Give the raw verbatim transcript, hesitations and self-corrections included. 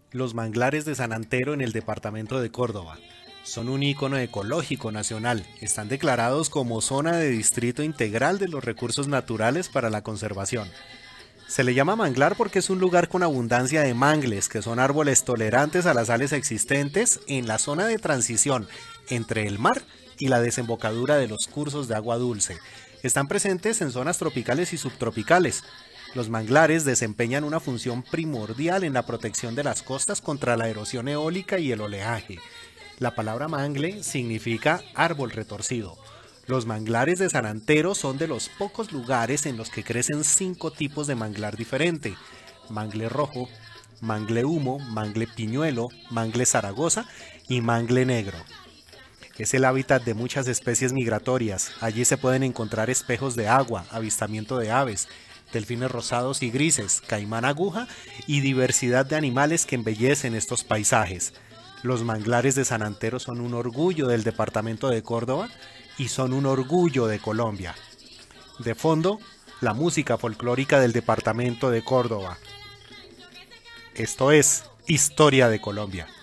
Los manglares de San Antero en el departamento de Córdoba son un ícono ecológico nacional. Están declarados como zona de distrito integral de los recursos naturales para la conservación. Se le llama manglar porque es un lugar con abundancia de mangles, que son árboles tolerantes a las sales existentes en la zona de transición entre el mar y la desembocadura de los cursos de agua dulce. Están presentes en zonas tropicales y subtropicales. Los manglares desempeñan una función primordial en la protección de las costas contra la erosión eólica y el oleaje. La palabra mangle significa árbol retorcido. Los manglares de San Antero son de los pocos lugares en los que crecen cinco tipos de manglar diferente: mangle rojo, mangle humo, mangle piñuelo, mangle Zaragoza y mangle negro. Es el hábitat de muchas especies migratorias. Allí se pueden encontrar espejos de agua, avistamiento de aves, delfines rosados y grises, caimán aguja y diversidad de animales que embellecen estos paisajes. Los manglares de San Antero son un orgullo del departamento de Córdoba y son un orgullo de Colombia. De fondo, la música folclórica del departamento de Córdoba. Esto es Historia de Colombia.